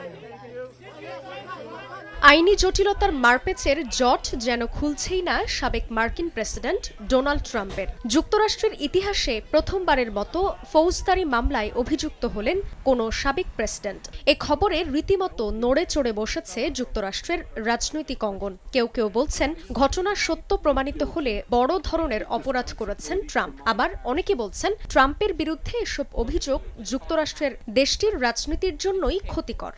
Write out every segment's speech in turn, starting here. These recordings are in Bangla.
আইনি জটিলতার মারপেচের জট যেন খুলছেই না সাবেক মার্কিন প্রেসিডেন্ট ডোনাল্ড ট্রাম্পের। যুক্তরাষ্ট্রের ইতিহাসে প্রথমবারের মতো ফৌজদারি মামলায় অভিযুক্ত হলেন কোনো সাবেক প্রেসিডেন্ট। এ খবরে রীতিমতো নড়ে চড়ে বসেছে যুক্তরাষ্ট্রের রাজনৈতিক অঙ্গন। কেউ কেউ বলছেন ঘটনা সত্য প্রমাণিত হলে বড় ধরনের অপরাধ করেছেন ট্রাম্প। আবার অনেকে বলছেন ট্রাম্পের বিরুদ্ধে এসব অভিযোগ যুক্তরাষ্ট্রের দেশটির রাজনীতির জন্যই ক্ষতিকর।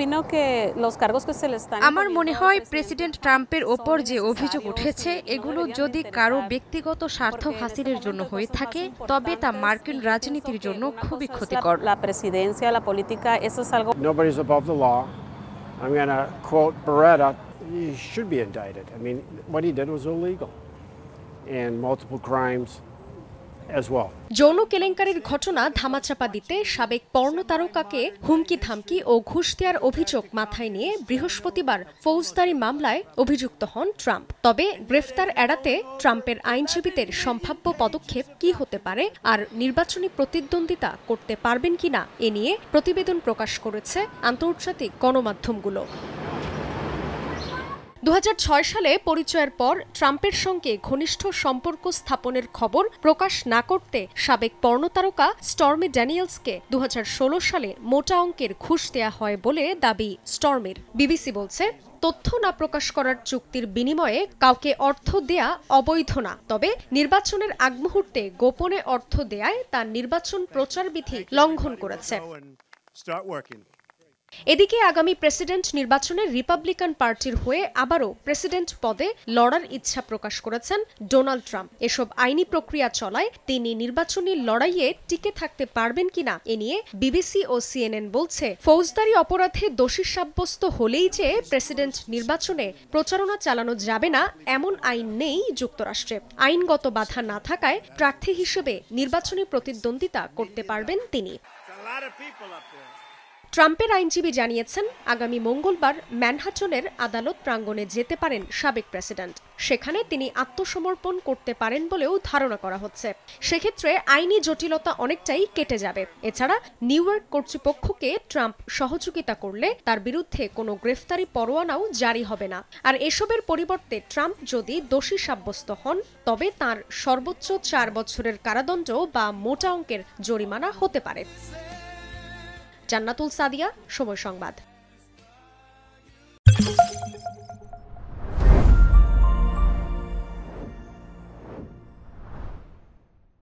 আমার মনে হয় প্রেসিডেন্ট ট্রাম্পের ওপর যে অভিযোগ উঠেছে এগুলো যদি কারো ব্যক্তিগত স্বার্থ হাসিলের জন্য হয়ে থাকে তবে তা মার্কিন রাজনীতির জন্য খুবই ক্ষতিকর। Nobody's above the law. I'm going to quote Beretta, he should be indicted. I mean, what he did was illegal and multiple crimes as well. যৌন কেলেঙ্কারির ঘটনা ধামাচাপা দিতে সাবেক পর্ণ তারকাকে হুমকি ধামকি ও ঘুষ দেওয়ার অভিযোগ মাথায় নিয়ে বৃহস্পতিবার ফৌজদারি মামলায় অভিযুক্ত হন ট্রাম্প। তবে গ্রেফতার এড়াতে ট্রাম্পের আইনজীবীদের সম্ভাব্য পদক্ষেপ কি হতে পারে আর নির্বাচনী প্রতিদ্বন্দ্বিতা করতে পারবেন কিনা এ নিয়ে প্রতিবেদন প্রকাশ করেছে আন্তর্জাতিক গণমাধ্যমগুলো। 2006 সালে পরিচয়ের পর ট্রাম্পের সঙ্গে ঘনিষ্ঠ সম্পর্ক স্থাপনের খবর প্রকাশ না করতে সাবেক পর্ণতারকা স্টর্মি ড্যানিয়েলসকে 2016 সালে মোটা অঙ্কের ঘুষ দেয়া হয় বলে দাবি স্টর্মির। বিবিসি বলছে তথ্য না প্রকাশ করার চুক্তির বিনিময়ে কাউকে অর্থ দেয়া অবৈধ না, তবে নির্বাচনের আগ মুহূর্তে গোপনে অর্থ দেয়ায় তার নির্বাচন প্রচারবিধি লঙ্ঘন করেছে। এদিকে আগামী প্রেসিডেন্ট নির্বাচনে রিপাবলিকান পার্টির হয়ে আবারও প্রেসিডেন্ট পদে লড়ার ইচ্ছা প্রকাশ করেছেন ডোনাল্ড ট্রাম্প। এসব আইনি প্রক্রিয়া চলায় তিনি নির্বাচনী লড়াইয়ে টিকে থাকতে পারবেন কিনা এ নিয়ে বিবিসি ও সিএনএন বলছে ফৌজদারি অপরাধে দোষী সাব্যস্ত হলেই যে প্রেসিডেন্ট নির্বাচনে প্রচারণা চালানো যাবে না এমন আইন নেই যুক্তরাষ্ট্রে। আইনগত বাধা না থাকায় প্রার্থী হিসেবে নির্বাচনী প্রতিদ্বন্দ্বিতা করতে পারবেন তিনি। ট্রাম্পের আইনজীবী জানিয়েছেন আগামী মঙ্গলবার ম্যানহাটনের আদালত প্রাঙ্গণে যেতে পারেন সাবেক প্রেসিডেন্ট। সেখানে তিনি আত্মসমর্পণ করতে পারেন বলেও ধারণা করা হচ্ছে। সেক্ষেত্রে আইনি জটিলতা অনেকটাই কেটে যাবে। এছাড়া নিউ ইয়র্ক কর্তৃপক্ষকে ট্রাম্প সহযোগিতা করলে তার বিরুদ্ধে কোনো গ্রেফতারি পরোয়ানাও জারি হবে না। আর এসবের পরিবর্তে ট্রাম্প যদি দোষী সাব্যস্ত হন তবে তার সর্বোচ্চ 4 বছরের কারাদণ্ড বা মোটা অঙ্কের জরিমানা হতে পারে। জান্নাতুল সাদিয়া, সময় সংবাদ।